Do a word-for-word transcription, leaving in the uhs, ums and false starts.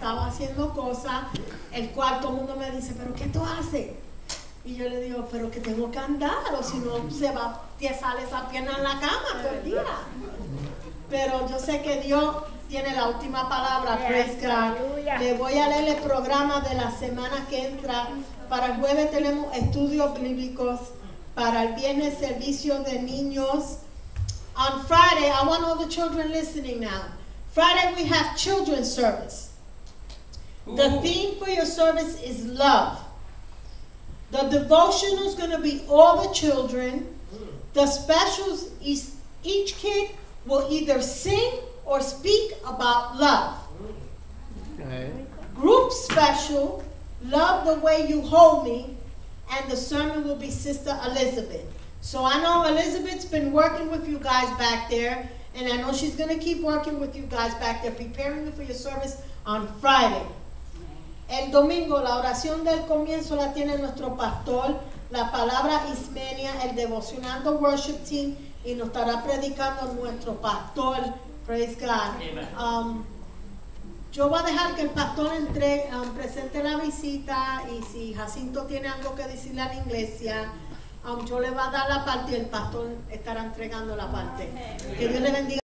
estaba haciendo cosas, el cual todo el mundo me dice, ¿pero qué tú haces? Y yo le digo, pero que tengo que andar, o si no se va, te sale esa pierna en la cama todo el día. Pero yo sé que Dios tiene la última palabra, praise God. Le voy a leer el programa de la semana que entra. Para el jueves tenemos estudios bíblicos, para el viernes servicio de niños. On Friday, I want all the children listening now. Friday we have children's service. The theme for your service is love. The devotional is going to be all the children. The specials is each kid will either sing or speak about love. Okay. Group special, love the way you hold me, and the sermon will be Sister Elizabeth. So I know Elizabeth's been working with you guys back there, and I know she's going to keep working with you guys back there, preparing you for your service on Friday. El domingo, la oración del comienzo la tiene nuestro pastor, la palabra Ismenia, el devocionando worship team, y nos estará predicando nuestro pastor. Praise God. Um, yo voy a dejar que el pastor entre, um, presente la visita, y si Jacinto tiene algo que decirle a la iglesia, um, yo le voy a dar la parte y el pastor estará entregando la parte. Que Dios le bendiga.